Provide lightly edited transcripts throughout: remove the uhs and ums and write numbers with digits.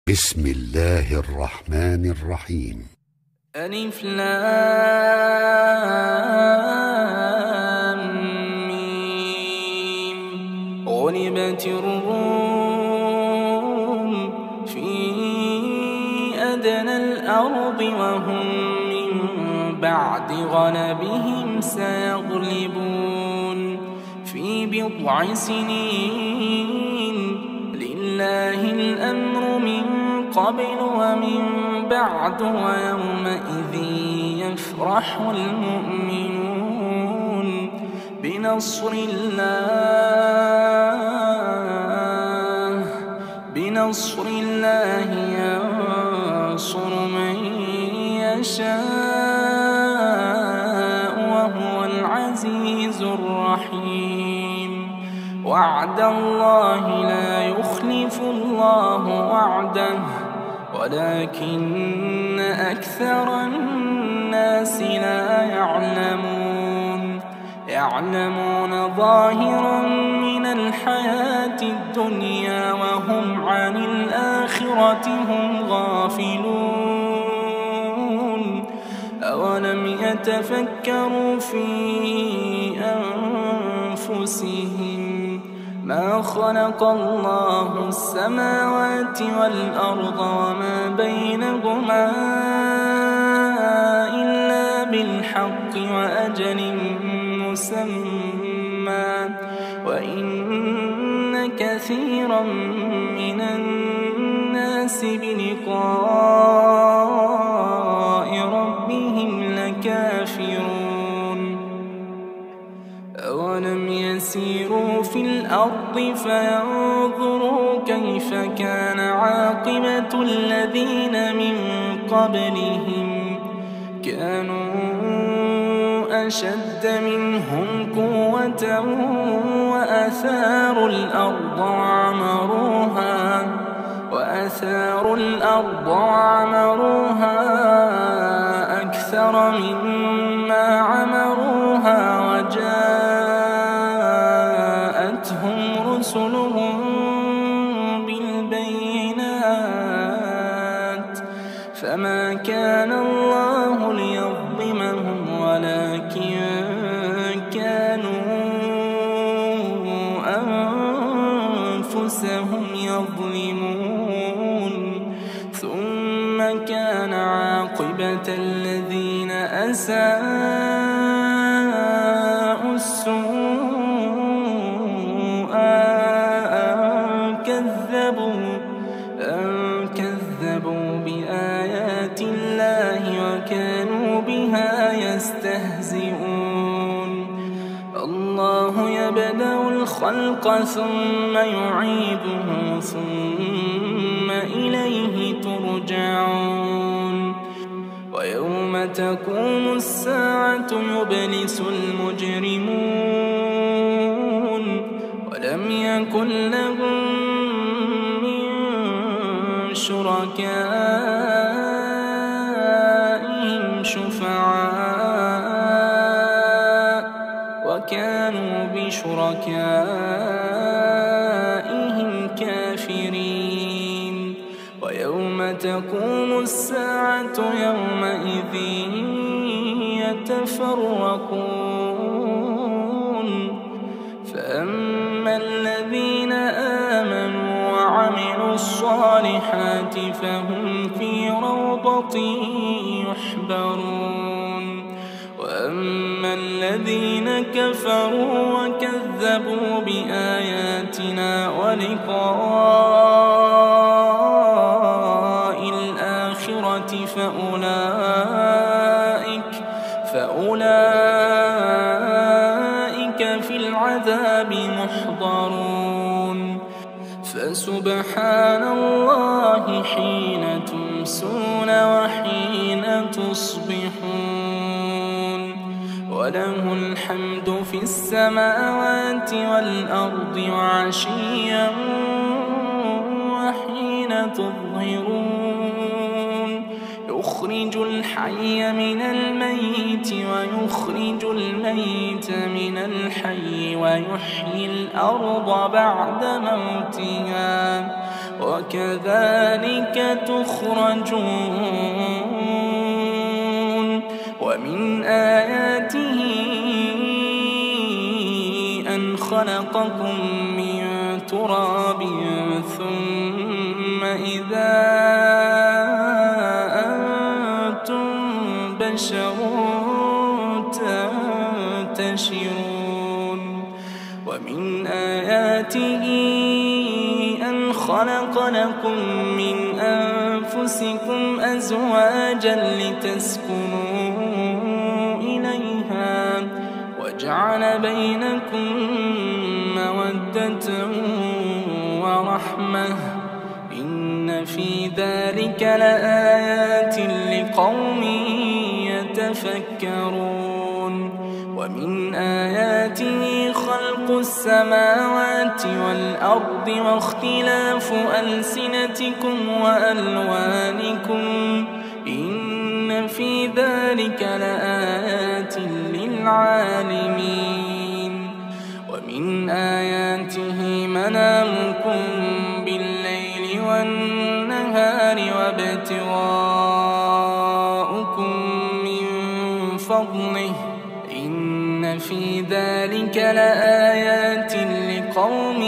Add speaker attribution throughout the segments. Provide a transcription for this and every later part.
Speaker 1: بسم الله الرحمن الرحيم.
Speaker 2: ألف لام ميم. غلبت الروم في أدنى الأرض وهم من بعد غلبهم سيغلبون في بضع سنين. لله الأمر من قبل ومن بعد ويومئذ يفرح المؤمنون بنصر الله ينصر من يشاء وهو العزيز الرحيم. وعد الله لا يخلف الله وعده ولكن أكثر الناس لا يعلمون ظاهرا من الحياة الدنيا وهم عن الآخرة هم غافلون. أولم يتفكروا في أنفسهم ما خلق الله السماوات والأرض وما بينهما إلا بالحق وأجل مسمى وإن كثيرا من الناس بلقاء ربهم لكافرون. أولم يسيروا في الأرض فينظروا كيف كان عاقبة الذين من قبلهم كانوا أشد منهم قوة وأثاروا الأرض وعمروها أكثر مما عمروها وجاءتهم رسلهم بالبينات فما كان الله ليظلمهم ولكن كانوا أنفسهم يظلمون. ثم كان عاقبة الذين أساءوا السوء أن كذبوا بآيات الله وكانوا بها يستهزئون. الله يبدأ الخلق ثم يعيده ثم إليه ترجعون. ويوم تقوم الساعة يبلس المجرمون ولم يكن لهم من شركائهم شفعاء وكانوا بشركائهم كافرين. ويوم تقوم الساعة يومئذ يتفرقون. فأما الذين آمنوا وعملوا الصالحات فهم في روضة يحبرون. وأما الذين كفروا وكذبوا بآياتنا ولقاء الآخرة فأولئك في العذاب محضرون. فسبحان الله حين تمسون وحين تصبحون وله الحمد في السماوات والأرض وعشيا وحين تظهرون. يخرج الحي من الميت ويخرج الميت من الحي ويحيي الأرض بعد موتها وكذلك تخرجون ومن آياته أن خلقكم من تراب ثم إذا أنتم بشر تنتشرون ومن آياته أن خلق لكم من أنفسكم أزواجا لتسكنوا إليها وجعل بينكم مودة ورحمة إن في ذلك لآيات لقوم يتفكرون ومن آياته خلق السماوات والأرض واختلاف ألسنتكم وألوانكم إن في ذلك لآيات للعالمين ومن آياته منامكم بالليل والنهار وابتغاؤكم من فضله إن في ذلك لآيات لقوم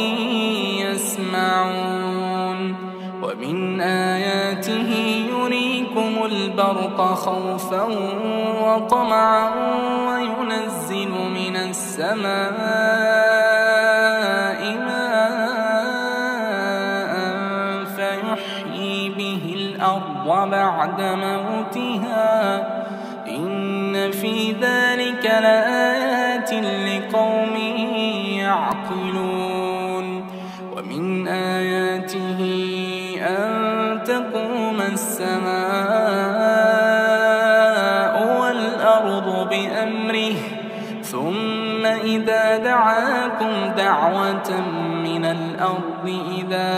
Speaker 2: يسمعون ومن آياته يريكم البرق خوفا وطمعا وينزل من السماء ماء فيحيي به الأرض بعد موتها إن في ذلك لآيات لقوم يعقلون ومن آياته أن تقوم السماء والأرض بأمره ثم إذا دعاكم دعوة من الأرض إذا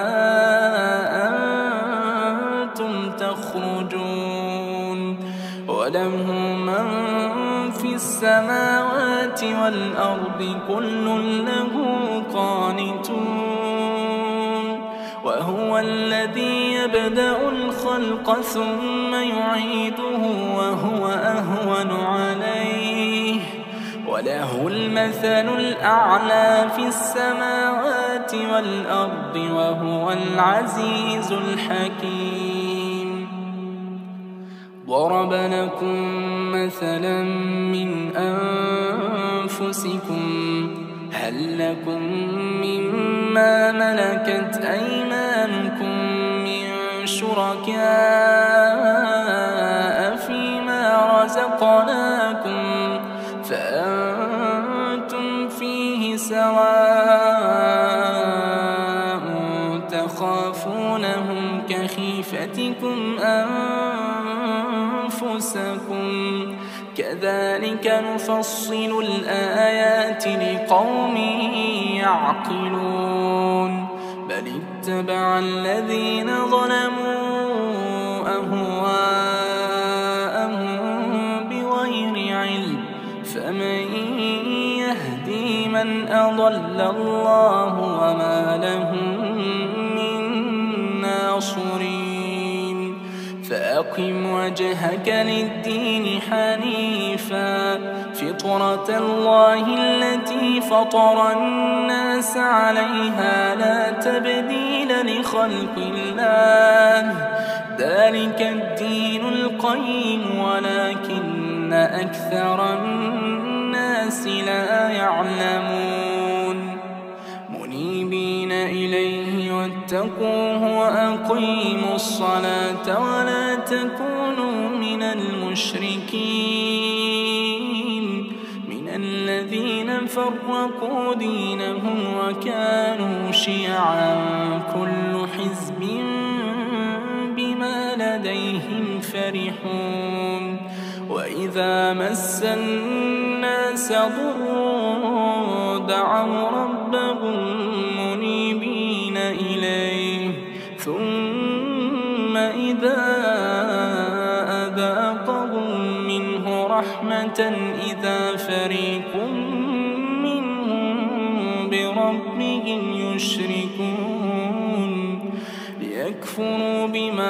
Speaker 2: أنتم تخرجون وله من في السماوات والأرض كل له قانتون وهو الذي يبدأ الخلق ثم يعيده وهو أهون عليه وله المثل الأعلى في السماوات والأرض وهو العزيز الحكيم ضرب لكم مثلا من أنفسكم هل لكم مما ملكت أيمانكم من شركاء فيما رزقناكم فأنتم فيه سواء تخافونهم كخيفتكم أنفسكم كذلك نفصل الآيات لقوم يعقلون بل اتبع الذين ظلموا أهواءهم بغير علم فمن يهدي من أضل الله وما لهم من ناصرين فأقم وجهك للدين حنيفا فطرة الله التي فطر الناس عليها لا تبديل لخلق الله ذلك الدين القيم ولكن أكثر الناس لا يعلمون منيبين إليه واتقوه وأقيموا الصلاة ولا تكونوا من المشركين من الذين فرقوا دينهم وكانوا شيعا كل حزب بما لديهم فرحون وإذا مس الناس ضر دعوا ربهم منيبين إليه ثم إذا أذاقهم منه رحمة إذا فريق منهم بربهم يشركون ليكفروا بما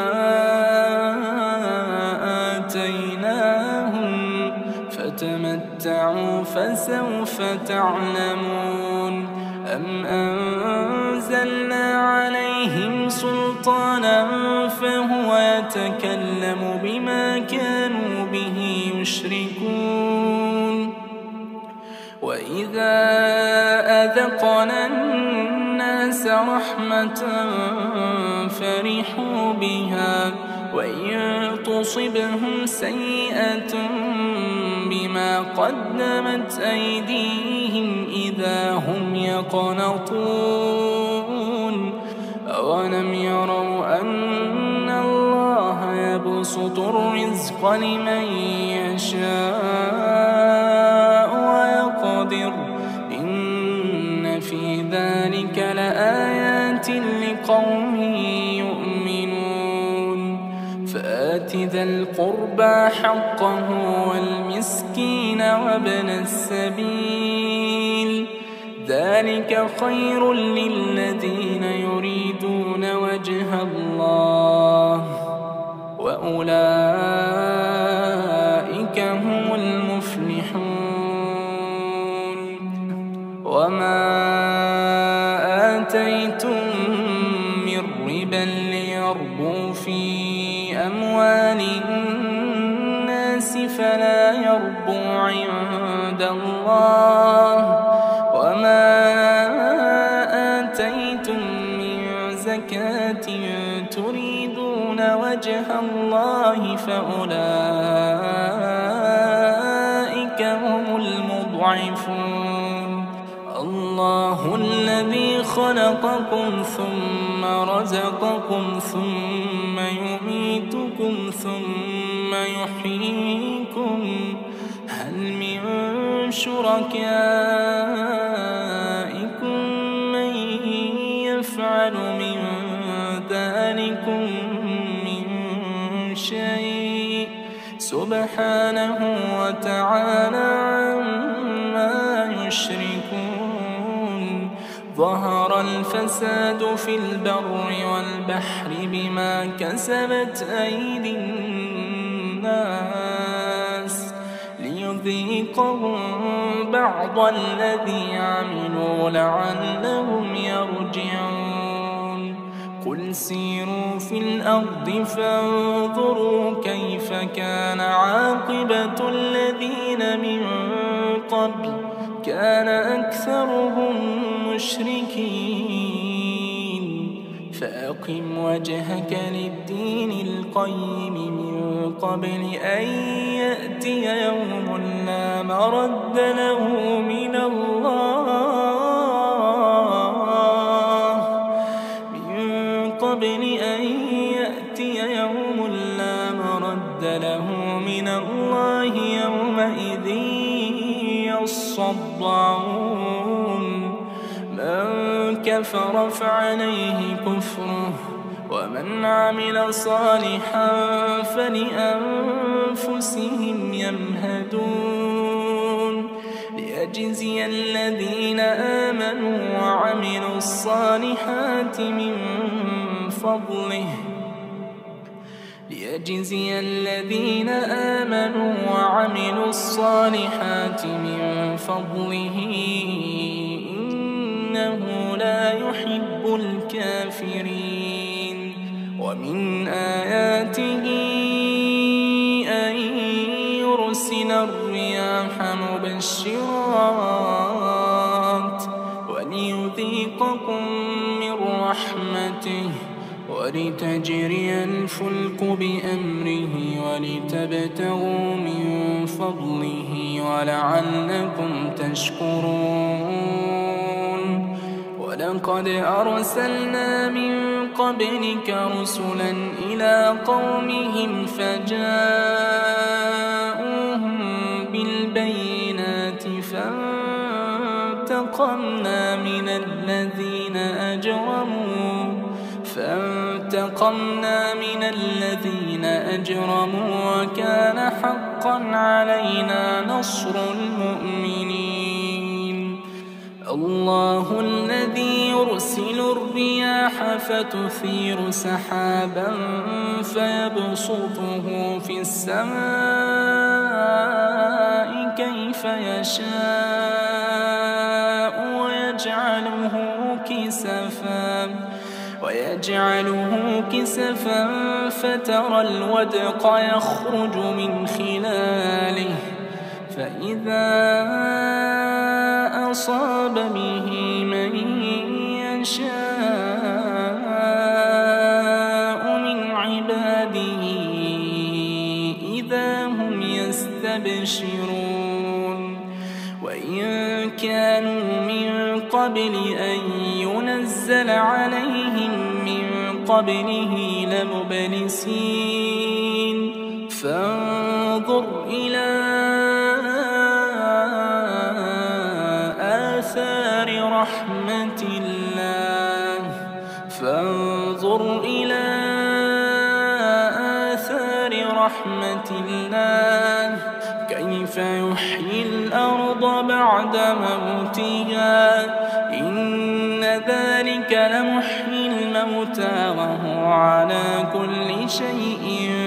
Speaker 2: آتيناهم فتمتعوا فسوف تعلمون أم أنزلنا عليهم سلطانا فهو يتكلم بما كانوا به يشركون وإذا أذقنا الناس رحمة فرحوا بها وإن تصبهم سيئة بما قدمت أيديهم إذا هم يقنطون أولم يروا أن الله يبسط الرزق لمن يشاء ويقدر إن في ذلك لآيات لقوم يؤمنون فآت ذا القربى حقه والمسكين وابن السبيل ذلك خير للذين يريدون وجه الله وأولئك هم المفلحون وما آتيتم من ربا ليربو في أموال الناس فلا يربو عند الله وما آتيتم من زكاة تريدون وجه الله فأولئك هم المضعفون الله الذي خلقكم ثم رزقكم ثم يميتكم ثم يحييكم هل من شركائكم من يفعل من ذلكم من شيء سبحانه وتعالى عما يشركون ظهر الفساد في البر والبحر بما كسبت أيدي الناس ليذيقهم بعض الذي عملوا لعلهم يرجعون قل سيروا في الأرض فانظروا كيف كان عاقبة الذين من قبل كان أكثرهم مشركين فأقم وجهك للدين القيم من قبل أن يأتي يوم لا مرد له من الله من قبل أن يأتي يوم لا مرد له من الله يومئذ يصدعون من كفر فعليه كفره ومن عمل صالحا فلأنفسهم يمهدون ليجزي الذين آمنوا وعملوا الصالحات من فضله ليجزي الذين آمنوا وعملوا الصالحات من فضله إنه لا يحب الكافرين ومن آياته أن يرسل الرياح مبشرات وليذيقكم من رحمته ولتجري الفلك بأمره ولتبتغوا من فضله ولعلكم تشكرون ولقد أرسلنا من قبلك رسلا إلى قومهم فجاءوهم بالبينات فانتقمنا من الذين أجرموا وكان حقا علينا نصر المؤمنين الله الذي يرسل الرياح فتثير سحابا فيبسطه في السماء كيف يشاء ويجعله كسفا فترى الودق يخرج من خلاله فإذا أصاب به من يشاء من عباده إذا هم يستبشرون وإن كانوا من قبل أن ينزل عليهم من قبله لمبلسين فانظر إلى آثار رحمة الله كيف يحيي الأرض بعد موتها إن ذلك لمحيي الموتى وهو على كل شيء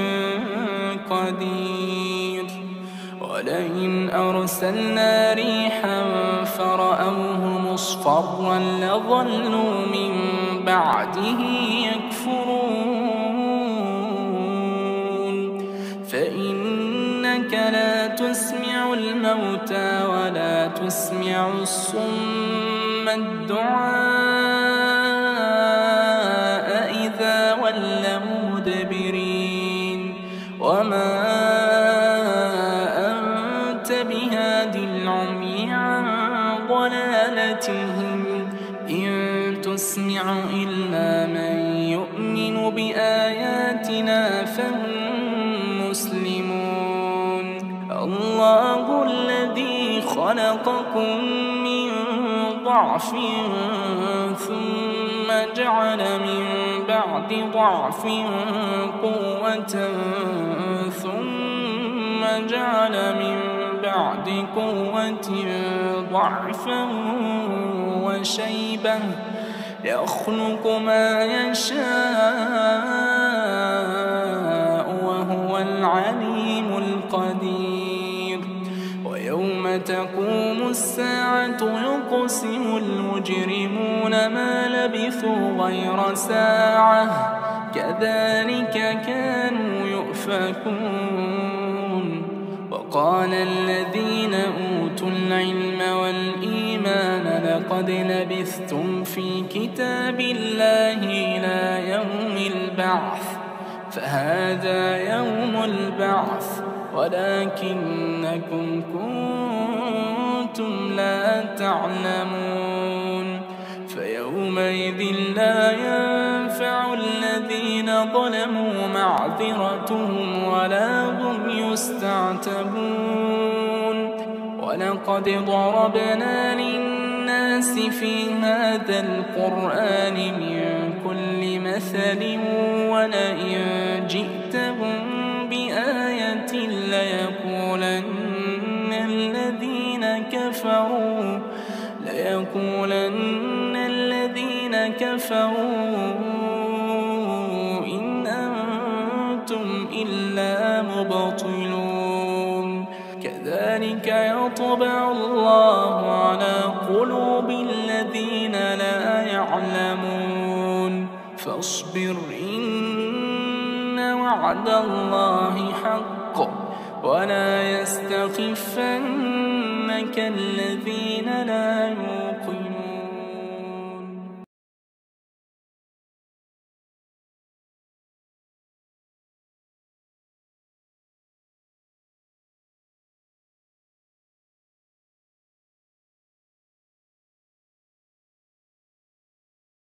Speaker 2: قدير ولئن أرسلنا ريحا فرأوه مصفرا لظلوا من بعده يكفرون فإنك لا تسمع الموتى ولا تسمع الصم الدعاء إذا ولوا مدبرين وما أنت بهاد العمي عن ضلالتهم إن تسمع إلا من يؤمن بآياتنا فهم مسلمون الله الذي خلقكم من ضعف ثم جعل من بعد ضعف قوة ثم جعل من بعد قوة ضعفا وشيبة يخلق ما يشاء وهو العليم القدير ويوم تقوم الساعة يقسم المجرمون ما لبثوا غير ساعة كذلك كانوا يؤفكون وقال الذين أوتوا العلم والإيمان لقد لبثتم في كتاب الله إلى يوم البعث فهذا يوم البعث ولكنكم كنتم لا تعلمون فيومئذ لا ينفع الذين ظلموا معذرتهم ولا هم يستعتبون ولقد ضربنا للناس في هذا القرآن من كل مثل ولئن جئتهم بآية ليقولن الذين كفروا إن أنتم إلا مبطلون كذلك يطبع الله على قلوب الذين لا يعلمون فاصبر إن وعد الله حق ولا يستخفنك الذين لا يوقنون